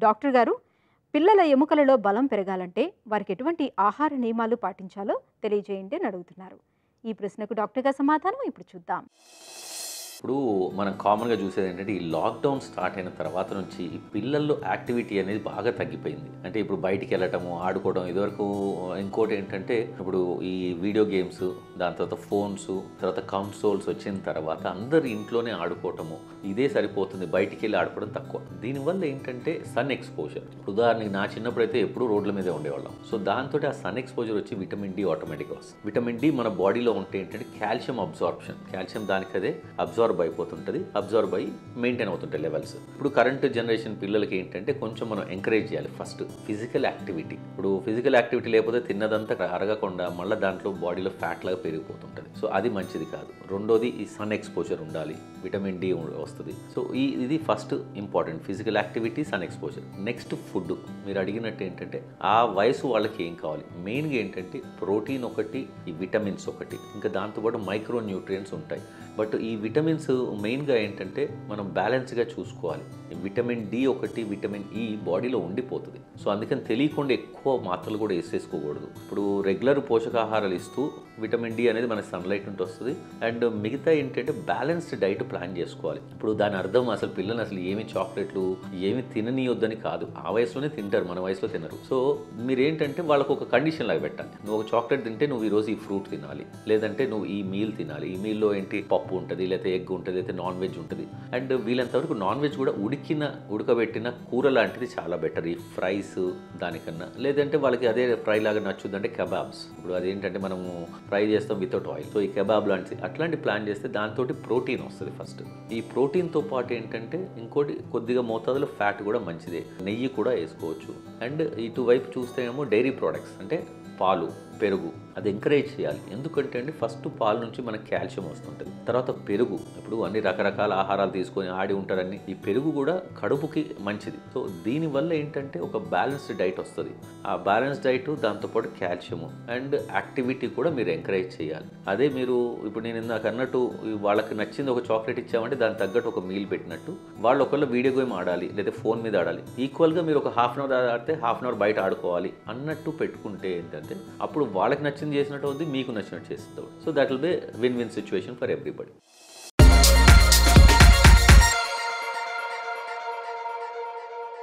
Doctor గారు, పిల్లల ఎముకలలో బలం పెరగాలంటే వారికి ఎటువంటి ఆహార నియమాలు పాటించాలో తెలియజేయండి అని అడుగుతున్నారు. ఈ ప్రశ్నకు డాక్టర్ గారి సమాధానం ఇప్పుడు చూద్దాం. ఇప్పుడు మనం కామన్గా చూసేది ఏంటంటే, ఈ లాక్డౌన్ స్టార్ట్ అయిన తర్వాత నుంచి ఈ పిల్లల్లో యాక్టివిటీ అనేది బాగా తగ్గిపోయింది. అంటే ఇప్పుడు బయటికి వెళ్ళటము, ఆడుకోవడం. ఇదివరకు ఇంకోటి ఏంటంటే, ఇప్పుడు ఈ వీడియో గేమ్స్, దాని తర్వాత ఫోన్స్, తర్వాత కన్సోల్స్ వచ్చిన తర్వాత అందరు ఇంట్లోనే ఆడుకోవటము ఇదే సరిపోతుంది. బయటికి వెళ్ళి ఆడుకోవడం తక్కువ. దీనివల్ల ఏంటంటే సన్ ఎక్స్పోజర్. ఉదాహరణకి నా చిన్నప్పుడు అయితే ఎప్పుడూ రోడ్ల మీదే ఉండేవాళ్ళం. సో దాంతో ఆ సన్ ఎక్స్పోజర్ వచ్చి విటమిన్ డి ఆటోమేటిక్గా వస్తుంది. విటమిన్ డి మన బాడీలో ఉంటే ఏంటంటే కాల్షియం అబ్జార్ప్షన్, కాల్షియం దానికి అదే అబ్జార్బ్ అయిపోతుంటుంది, అబ్జర్వ్ అయ్యి మెయింటైన్ అవుతుంటాయి లెవెల్స్. ఇప్పుడు కరెంట్ జనరేషన్ పిల్లలకి ఏంటంటే కొంచెం మనం ఎంకరేజ్ చేయాలి. First physical activity. ఇప్పుడు ఫిజికల్ యాక్టివిటీ లేకపోతే తిన్నదంతా అరగకుండా మళ్ళీ దాంట్లో బాడీలో ఫ్యాట్ లాగా పెరిగిపోతుంటుంది. సో అది మంచిది కాదు. రెండోది ఈ సన్ ఎక్స్పోజర్ ఉండాలి, విటమిన్ డి వస్తుంది. సో ఇది first important, physical activity, sun exposure. Next food. మీరు అడిగినట్టు ఏంటంటే ఆ వయసు వాళ్ళకి ఏం కావాలి, మెయిన్గా ఏంటంటే ప్రోటీన్ ఒకటి, ఈ విటమిన్స్ ఒకటి, ఇంకా దాంతోపాటు మైక్రో న్యూట్రియంట్స్ ఉంటాయి. బట్ ఈ విటమిన్స్ మెయిన్గా ఏంటంటే మనం బ్యాలెన్స్గా చూసుకోవాలి. విటమిన్ డి ఒకటి, విటమిన్ ఈ బాడీలో ఉండిపోతుంది. సో అందుకని తెలియకుండా ఎక్కువ మాత్రలు కూడా వేసేసుకోకూడదు. ఇప్పుడు రెగ్యులర్ పోషకాహారాలు ఇస్తూ విటమిన్ డి అనేది మన సన్లైట్ నుండి వస్తుంది. అండ్ మిగతా ఏంటంటే బ్యాలెన్స్డ్ డైట్ ప్లాన్ చేసుకోవాలి. ఇప్పుడు దాని అర్థం అసలు పిల్లలు అసలు ఏమి చాక్లెట్లు ఏమి తిననీయొద్దని కాదు. ఆ వయసులోనే తింటారు, మన వయసులో తినరు. సో మీరేంటంటే వాళ్ళకు ఒక కండిషన్ లాగా పెట్టాలి. నువ్వు ఒక చాక్లెట్ తింటే నువ్వు ఈరోజు ఈ ఫ్రూట్ తినాలి, లేదంటే నువ్వు ఈ మీల్ తినాలి. ఈ మీల్లో ఏంటి పప్పు ఉంటుంది, లేకపోతే ఎగ్ ఉంటుంది, లేకపోతే నాన్ వెజ్ ఉంటుంది. అండ్ వీళ్ళంతవరకు నాన్ వెజ్ కూడా ఉడకబెట్టిన కూర లాంటిది చాలా బెటర్ ఈ ఫ్రైస్ దానికన్నా. లేదంటే వాళ్ళకి అదే ఫ్రై లాగా నచ్చుద్దంటే కెబాబ్స్. ఇప్పుడు అదేంటంటే మనము ఫ్రై చేస్తాం వితౌట్ ఆయిల్. సో ఈ కెబాబ్ అట్లాంటి ప్లాన్ చేస్తే దాంతో ప్రోటీన్ వస్తుంది ఫస్ట్. ఈ ప్రోటీన్తో పాటు ఏంటంటే ఇంకోటి కొద్దిగా మోతాదులో ఫ్యాట్ కూడా మంచిదే, నెయ్యి కూడా వేసుకోవచ్చు. అండ్ ఇటువైపు చూస్తే ఏమో డైరీ ప్రోడక్ట్స్ అంటే పాలు, పెరుగు అది ఎంకరేజ్ చేయాలి. ఎందుకంటే అండి ఫస్ట్ పాలు నుంచి మనకు కాల్షియం వస్తుంటుంది. తర్వాత పెరుగు. ఇప్పుడు అన్ని రకరకాల ఆహారాలు తీసుకొని ఆడి ఉంటారని, ఈ పెరుగు కూడా కడుపుకి మంచిది. సో దీనివల్ల ఏంటంటే ఒక బ్యాలెన్స్డ్ డైట్ వస్తుంది. ఆ బ్యాలెన్స్డ్ డైట్ దాంతోపాటు కాల్షియము అండ్ యాక్టివిటీ కూడా మీరు ఎంకరేజ్ చేయాలి. అదే మీరు ఇప్పుడు నేను ఇందాక అన్నట్టు వాళ్ళకి నచ్చింది ఒక చాక్లెట్ ఇచ్చామంటే దానికి తగ్గట్టు ఒక మీల్ పెట్టినట్టు, వాళ్ళు ఒకవేళ వీడియో గేమ్ ఆడాలి లేదా ఫోన్ మీద ఆడాలి, ఈక్వల్గా మీరు ఒక హాఫ్ అన్ అవర్ ఆడితే హాఫ్ అన్ అవర్ బయట ఆడుకోవాలి అన్నట్టు పెట్టుకుంటే ఏంటంటే అప్పుడు వాళ్ళకి నచ్చింది చేసినట్టు అవుతుంది, మీకు నచ్చినట్టు చేస్తుంది. So that will be win win situation for everybody.